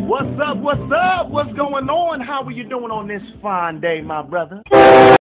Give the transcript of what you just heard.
What's up? What's up? What's going on? How are you doing on this fine day, my brother?